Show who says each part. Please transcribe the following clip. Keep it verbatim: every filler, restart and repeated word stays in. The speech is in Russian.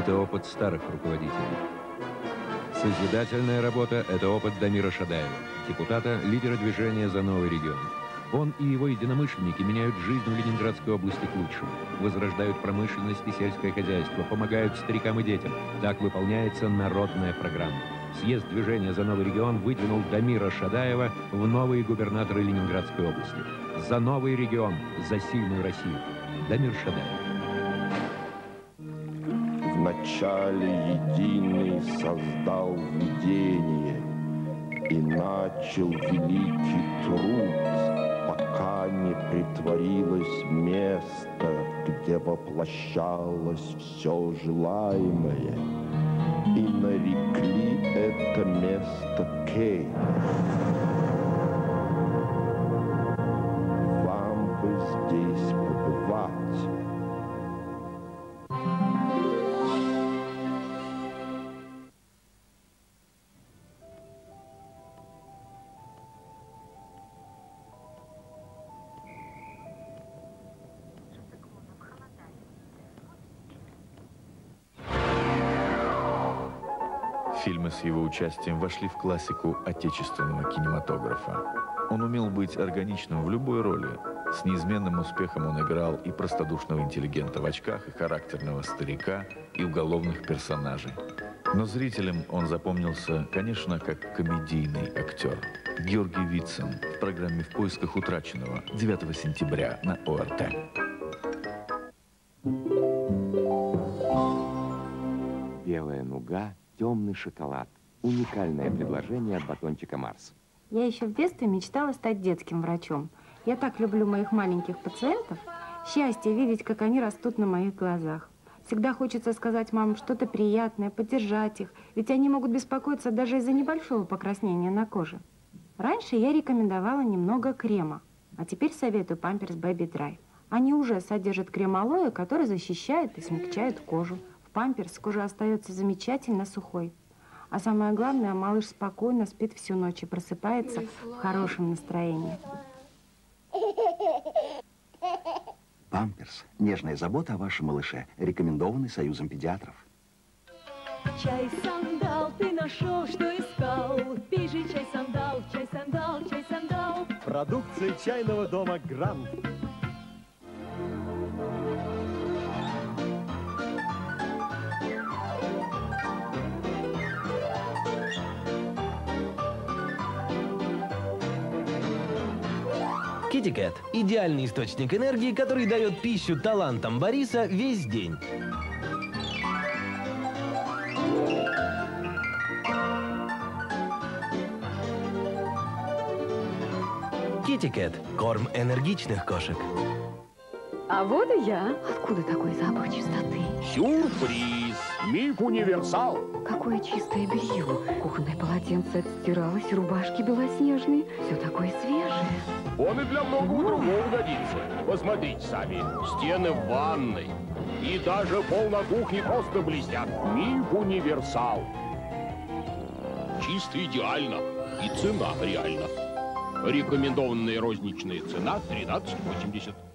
Speaker 1: это опыт старых руководителей. Созидательная работа – это опыт Дамира Шадаева, депутата, лидера движения «За новый регион». Он и его единомышленники меняют жизнь в Ленинградской области к лучшему, возрождают промышленность и сельское хозяйство, помогают старикам и детям. Так выполняется народная программа. Съезд движения «За новый регион» выдвинул Дамира Шадаева в новые губернаторы Ленинградской области. За новый регион, за сильную Россию. Дамир Шадаев.
Speaker 2: Вначале единый создал видение и начал великий труд, пока не притворилось место, где воплощалось все желаемое, и нарекли это место Кей. Вам бы здесь побывать.
Speaker 3: Фильмы с его участием вошли в классику отечественного кинематографа. Он умел быть органичным в любой роли. С неизменным успехом он играл и простодушного интеллигента в очках, и характерного старика, и уголовных персонажей. Но зрителям он запомнился, конечно, как комедийный актер. Георгий Вицин в программе «В поисках утраченного» девятого сентября на О Р Т.
Speaker 4: Белая нуга, темный шоколад. Уникальное предложение от батончика Марс.
Speaker 5: Я еще в детстве мечтала стать детским врачом. Я так люблю моих маленьких пациентов. Счастье видеть, как они растут на моих глазах. Всегда хочется сказать мамам что-то приятное, поддержать их, ведь они могут беспокоиться даже из-за небольшого покраснения на коже. Раньше я рекомендовала немного крема, а теперь советую Pampers Baby Dry. Они уже содержат крем алоэ, который защищает и смягчает кожу. В Pampers кожа остается замечательно сухой. А самое главное, малыш спокойно спит всю ночь и просыпается в хорошем настроении.
Speaker 6: Памперс. Нежная забота о вашем малыше. Рекомендованный Союзом педиатров.
Speaker 7: Чай сандал, ты нашел, что искал. Пей же чай сандал, чай сандал, чай сандал.
Speaker 8: Продукция чайного дома Грант.
Speaker 9: Китикет – идеальный источник энергии, который дает пищу талантам Бориса весь день. Китикет – корм энергичных кошек.
Speaker 7: А вот и я. Откуда такой запах чистоты?
Speaker 2: Сюрприз! Миф Универсал!
Speaker 7: Какое чистое белье. Кухонное полотенце отстиралось, рубашки белоснежные. Все такое свежее.
Speaker 2: Он и для многого другого годится. Посмотрите сами. Стены в ванной. И даже пол на кухне просто блестят. Миф Универсал. Чисто идеально. И цена реально. Рекомендованная розничная цена тринадцать восемьдесят.